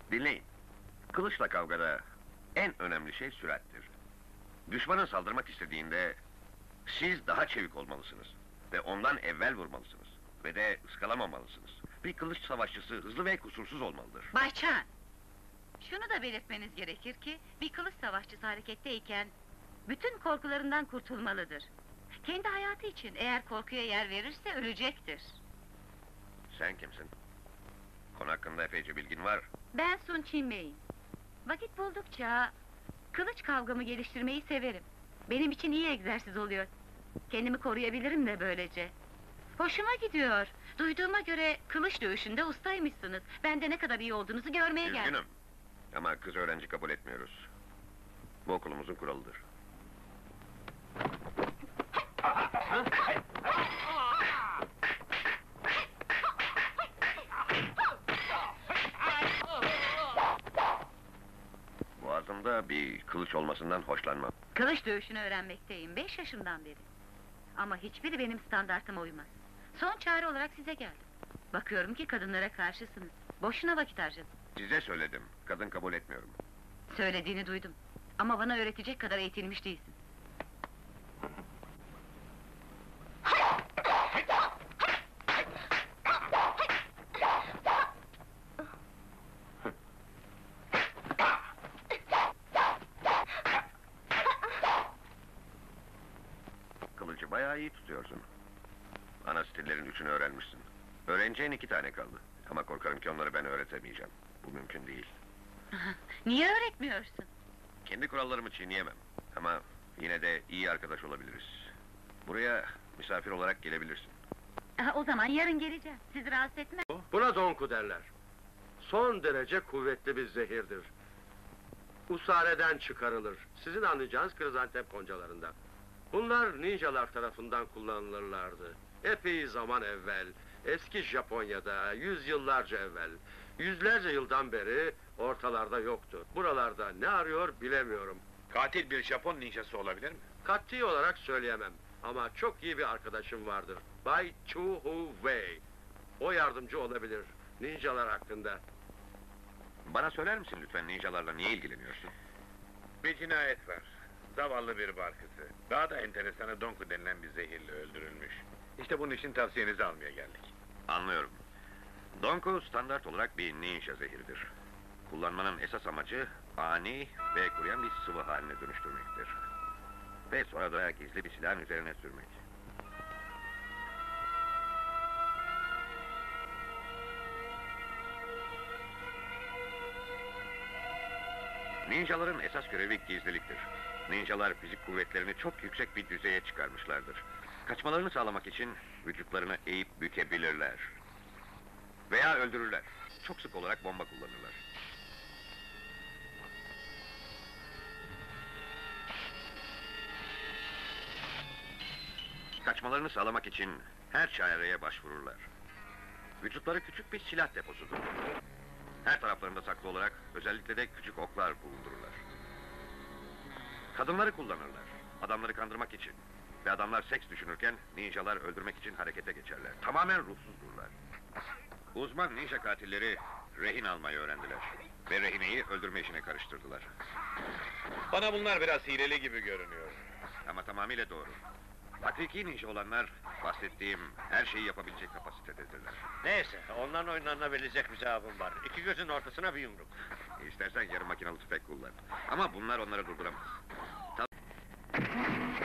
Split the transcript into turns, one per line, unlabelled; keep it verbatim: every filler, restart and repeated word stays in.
Dinleyin. Kılıçla kavgada en önemli şey sürattir. Düşmanın saldırmak istediğinde siz daha çevik olmalısınız ve ondan evvel vurmalısınız ve de ıskalamamalısınız. Bir kılıç savaşçısı hızlı ve kusursuz olmalıdır.
Bay Chan! Şunu da belirtmeniz gerekir ki, bir kılıç savaşçısı hareketteyken bütün korkularından kurtulmalıdır. Kendi hayatı için eğer korkuya yer verirse ölecektir.
Sen kimsin? Konu hakkında epeyce bilgin var.
Ben Sun Çinmey'im. Vakit buldukça kılıç kavgamı geliştirmeyi severim. Benim için iyi egzersiz oluyor. Kendimi koruyabilirim de böylece. Hoşuma gidiyor. Duyduğuma göre kılıç dövüşünde ustaymışsınız. Ben de ne kadar iyi olduğunuzu görmeye geldim.
Üzgünüm. Ama kız öğrenci kabul etmiyoruz. Bu okulumuzun kuralıdır. Boğazımda bir kılıç olmasından hoşlanmam.
Kılıç dövüşünü öğrenmekteyim, beş yaşımdan beri. Ama hiçbiri benim standartıma uymaz. Son çare olarak size geldim. Bakıyorum ki kadınlara karşısınız. Boşuna vakit harcadım.
Size söyledim, kadın kabul etmiyorum.
Söylediğini duydum. Ama bana öğretecek kadar eğitilmiş değilsin.
Kılıcı bayağı iyi tutuyorsun. Ana stillerin üçünü öğrenmişsin. Öğreneceğin iki tane kaldı. Ama korkarım ki onları ben öğretemeyeceğim. Bu mümkün değil.
Niye öğretmiyorsun?
Kendi kurallarımı çiğneyemem. Ama yine de iyi arkadaş olabiliriz. Buraya misafir olarak gelebilirsin.
Aha, o zaman yarın geleceğim. Sizi rahatsız etmem.
Buna donku derler. Son derece kuvvetli bir zehirdir. Usareden çıkarılır. Sizin anlayacağınız krizantep koncalarında. Bunlar ninjalar tarafından kullanılırlardı. Epey zaman evvel, eski Japonya'da, yüzyıllarca evvel, yüzlerce yıldan beri ortalarda yoktu. Buralarda ne arıyor bilemiyorum.
Katil bir Japon ninjası olabilir mi?
Kat'i olarak söyleyemem ama çok iyi bir arkadaşım vardır. Bay Chu Hu Wei. O yardımcı olabilir ninjalar hakkında.
Bana söyler misin lütfen ninjalarla niye ilgileniyorsun?
Bir cinayet var. Zavallı bir barkısı. Daha da enteresanı Donku denilen bir zehirle öldürülmüş. İşte bunun için tavsiyenizi almaya geldik.
Anlıyorum. Donku standart olarak bir ninja zehiridir. Kullanmanın esas amacı ani ve kuruyan bir sıvı haline dönüştürmektir. Ve sonra da gizli bir silahın üzerine sürmek. Ninjaların esas görevi gizliliktir. Ninjalar fizik kuvvetlerini çok yüksek bir düzeye çıkarmışlardır. Kaçmalarını sağlamak için vücutlarını eğip bükebilirler. Veya öldürürler. Çok sık olarak bomba kullanırlar. Kaçmalarını sağlamak için her çareye başvururlar. Vücutları küçük bir silah deposudur. Her taraflarında saklı olarak özellikle de küçük oklar bulundururlar. Kadınları kullanırlar. Adamları kandırmak için. Ve adamlar seks düşünürken ninjalar öldürmek için harekete geçerler. Tamamen ruhsuzdurlar. Uzman ninja katilleri rehin almayı öğrendiler. Ve rehineyi öldürme işine karıştırdılar.
Bana bunlar biraz hileli gibi görünüyor.
Ama tamamıyla doğru. Hakiki ninja olanlar bahsettiğim her şeyi yapabilecek kapasitededirler.
Neyse, onların oyunlarına verecek bir cevabım var. İki gözün ortasına bir yumruk.
İstersen yarı makinalı tüfek kullan. Ama bunlar onları durduramaz. Ta-